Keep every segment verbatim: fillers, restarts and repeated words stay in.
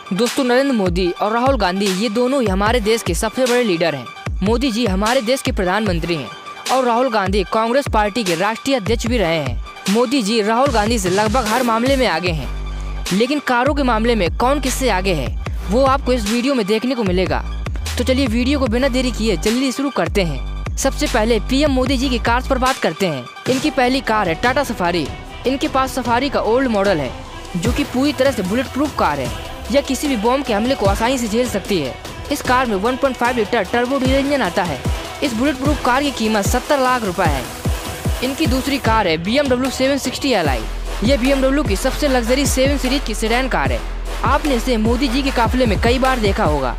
दोस्तों, नरेंद्र मोदी और राहुल गांधी ये दोनों ही हमारे देश के सबसे बड़े लीडर हैं। मोदी जी हमारे देश के प्रधानमंत्री हैं और राहुल गांधी कांग्रेस पार्टी के राष्ट्रीय अध्यक्ष भी रहे हैं। मोदी जी राहुल गांधी से लगभग हर मामले में आगे हैं, लेकिन कारों के मामले में कौन किससे आगे है वो आपको इस वीडियो में देखने को मिलेगा। तो चलिए वीडियो को बिना देरी किए जल्दी शुरू करते हैं। सबसे पहले पीएम मोदी जी की कार्स पर बात करते हैं। इनकी पहली कार है टाटा सफारी। इनके पास सफारी का ओल्ड मॉडल है जो कि पूरी तरह से बुलेट प्रूफ कार है। यह किसी भी बॉम्ब के हमले को आसानी से झेल सकती है। इस कार में one point five litre turbo diesel engine आता है। इस बुलेट प्रूफ कार की कीमत सत्तर लाख रुपए है। इनकी दूसरी कार है B M W seven sixty L I. यह बी एम डब्ल्यू की सबसे लग्जरी सेवन सीरीज की सेडान कार है। आपने इसे मोदी जी के काफिले में कई बार देखा होगा।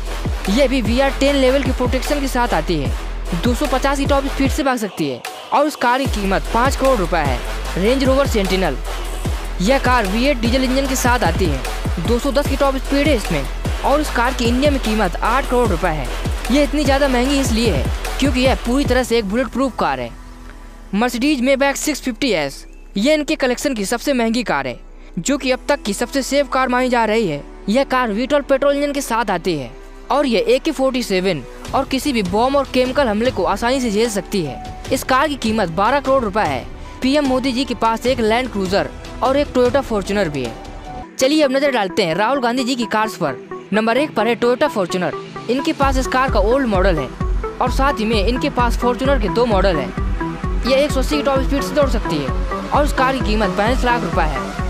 यह भी वी आर टेन लेवल की प्रोटेक्शन के साथ आती है। दो सौ पचास की टॉप स्पीड से भाग सकती है और इस कार की कीमत पाँच करोड़ रुपए है। Range Rover Sentinel. यह car V eight diesel engine के साथ आती है। दो सौ दस की टॉप स्पीड है इसमें और इस कार की इंडिया में कीमत आठ करोड़ रुपए है। यह इतनी ज़्यादा महंगी इसलिए है क्योंकि यह पूरी तरह से एक बुलेट प्रूफ कार है। Mercedes Maybach six fifty S. यह इनके कलेक्शन की सबसे महंगी कार है जो कि अब तक की सबसे सेफ कार मानी जा रही है। यह car V twelve petrol engine के साथ आती है और यह ए के फोर्टी सेवन और किसी भी बॉम्ब और केमिकल हमले को आसानी से झेल सकती है। इस कार की कीमत बारह करोड़ रुपए है। पीएम मोदी जी के पास एक लैंड क्रूजर और एक टोयोटा फॉर्च्यूनर भी है। चलिए अब नजर डालते हैं राहुल गांधी जी की कार्स पर। नंबर एक पर है टोयोटा फॉर्च्यूनर। इनके पास इस कार का ओल्ड मॉडल है और साथ ही में इनके पास फॉर्च्यूनर के दो मॉडल हैं। यह एक सौ अस्सी की टॉप स्पीड से दौड़ सकती है और इस कार की कीमत पैंतीस लाख रुपए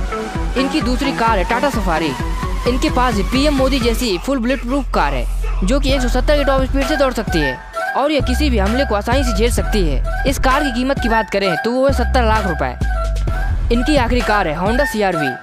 है। इनकी दूसरी कार है टाटा सफारी। इनके पास पीएम मोदी जैसी फुल बुलेट प्रूफ कार है जो कि एक सौ सत्तर की टॉप स्पीड से दौड़ सकती है और यह किसी भी हमले को आसानी से झेल सकती है। इस कार की कीमत की बात करें तो वो है सत्तर लाख रुपए। इनकी आखिरी कार है होंडा सी आर वी।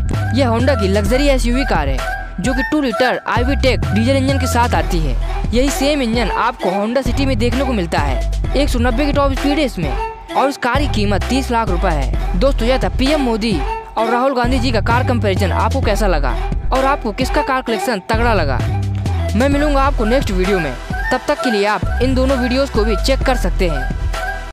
यह होंडा की luxury S U V car है जो कि two litre i V tech diesel engine के साथ आती है। यही सेम इंजन आपको होंडा सिटी में देखने को मिलता है। एक सौ नब्बे की टॉप स्पीड है इसमें और इस कार की कीमत तीस लाख रुपए है। दोस्तों, यह था पीएम मोदी और राहुल गांधी जी का कार कंपैरिजन। आपको कैसा लगा और आपको किसका कार कलेक्शन तगड़ा लगा? मैं मिलूंगा आपको नेक्स्ट वीडियो में। तब तक के लिए आप इन दोनों वीडियोस को भी चेक कर सकते हैं।